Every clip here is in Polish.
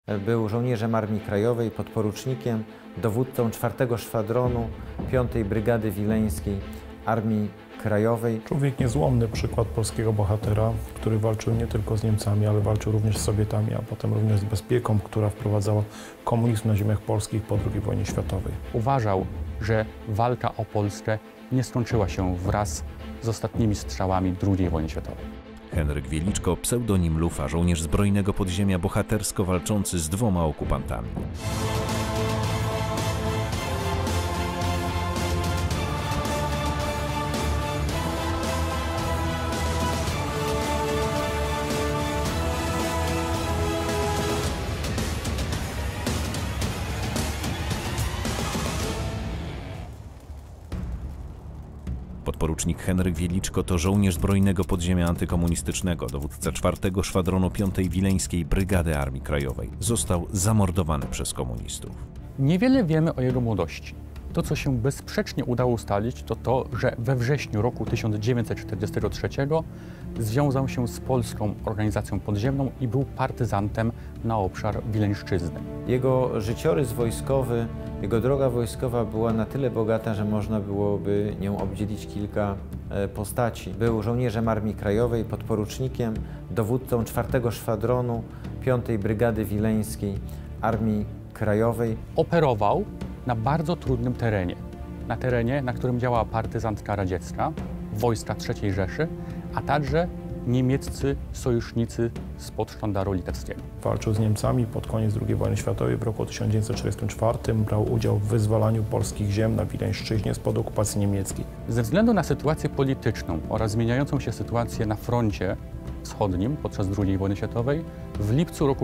Był żołnierzem Armii Krajowej, podporucznikiem, dowódcą 4. Szwadronu 5. Brygady Wileńskiej Armii Krajowej. Człowiek niezłomny, przykład polskiego bohatera, który walczył nie tylko z Niemcami, ale walczył również z Sowietami, a potem również z bezpieką, która wprowadzała komunizm na ziemiach polskich po II wojnie światowej. Uważał, że walka o Polskę nie skończyła się wraz z ostatnimi strzałami II wojny światowej. Henryk Wieliczko, pseudonim Lufa, żołnierz zbrojnego podziemia, bohatersko walczący z 2 okupantami. Podporucznik Henryk Wieliczko to żołnierz zbrojnego podziemia antykomunistycznego, dowódca 4. Szwadronu 5. Wileńskiej Brygady Armii Krajowej. Został zamordowany przez komunistów. Niewiele wiemy o jego młodości. To, co się bezsprzecznie udało ustalić, to to, że we wrześniu roku 1943 związał się z polską organizacją podziemną i był partyzantem na obszar Wileńszczyzny. Jego życiorys wojskowy, jego droga wojskowa była na tyle bogata, że można byłoby nią obdzielić kilka postaci. Był żołnierzem Armii Krajowej, podporucznikiem, dowódcą 4. Szwadronu 5. Brygady Wileńskiej Armii Krajowej. Operował na bardzo trudnym terenie. Na terenie, na którym działała partyzantka radziecka, wojska III Rzeszy, a także niemieccy sojusznicy spod sztandaru litewskiego. Walczył z Niemcami pod koniec II wojny światowej. W roku 1944 brał udział w wyzwalaniu polskich ziem na Wileńszczyźnie spod okupacji niemieckiej. Ze względu na sytuację polityczną oraz zmieniającą się sytuację na froncie wschodnim podczas II wojny światowej, w lipcu roku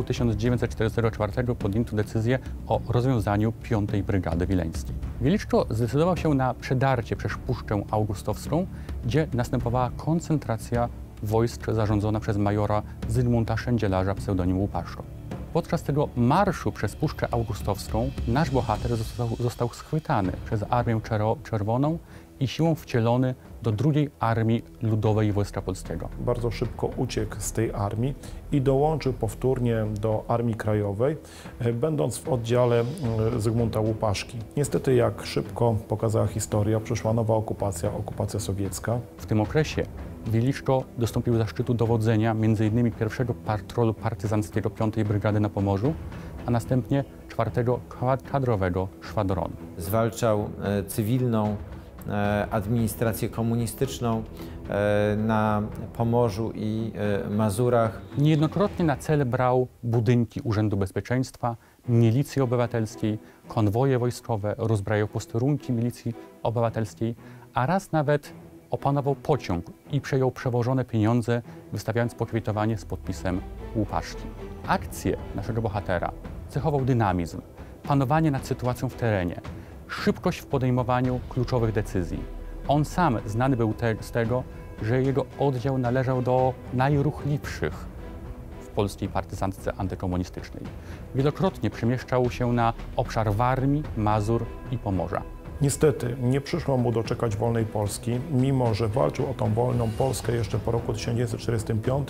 1944 podjęto decyzję o rozwiązaniu 5. Brygady Wileńskiej. Wieliczko zdecydował się na przedarcie przez Puszczę Augustowską, gdzie następowała koncentracja wojsk zarządzona przez majora Zygmunta Szędzielarza, pseudonim Łupaszko. Podczas tego marszu przez Puszczę Augustowską nasz bohater został schwytany przez Armię Czerwoną i siłą wcielony do II Armii Ludowej Wojska Polskiego. Bardzo szybko uciekł z tej armii i dołączył powtórnie do Armii Krajowej, będąc w oddziale Zygmunta Łupaszki. Niestety, jak szybko pokazała historia, przyszła nowa okupacja sowiecka. W tym okresie Wieliczko dostąpił zaszczytu dowodzenia m.in. 1. patrolu partyzanckiego 5. Brygady na Pomorzu, a następnie 4. kadrowego szwadronu. Zwalczał cywilną administrację komunistyczną na Pomorzu i Mazurach. Niejednokrotnie na cel brał budynki Urzędu Bezpieczeństwa, Milicji Obywatelskiej, konwoje wojskowe, rozbrajał posterunki Milicji Obywatelskiej, a raz nawet opanował pociąg i przejął przewożone pieniądze, wystawiając pokwitowanie z podpisem Łupaszki. Akcje naszego bohatera cechował dynamizm, panowanie nad sytuacją w terenie, szybkość w podejmowaniu kluczowych decyzji. On sam znany był z tego, że jego oddział należał do najruchliwszych w polskiej partyzantce antykomunistycznej. Wielokrotnie przemieszczał się na obszar Warmii, Mazur i Pomorza. Niestety nie przyszło mu doczekać wolnej Polski, mimo że walczył o tą wolną Polskę jeszcze po roku 1945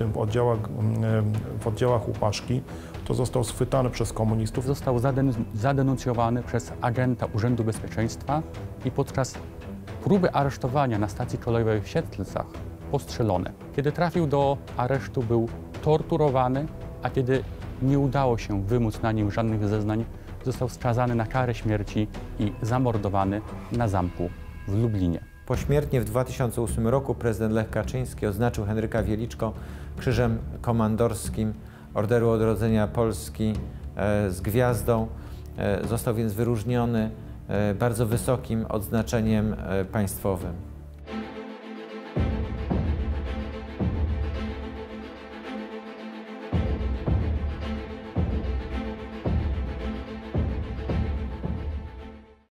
w oddziałach Łupaszki, to został schwytany przez komunistów. Został zadenuncjowany przez agenta Urzędu Bezpieczeństwa i podczas próby aresztowania na stacji kolejowej w Siedlcach postrzelony. Kiedy trafił do aresztu, był torturowany, a kiedy nie udało się wymóc na nim żadnych zeznań, został skazany na karę śmierci i zamordowany na zamku w Lublinie. Pośmiertnie w 2008 roku prezydent Lech Kaczyński odznaczył Henryka Wieliczko Krzyżem Komandorskim Orderu Odrodzenia Polski z gwiazdą. Został więc wyróżniony bardzo wysokim odznaczeniem państwowym.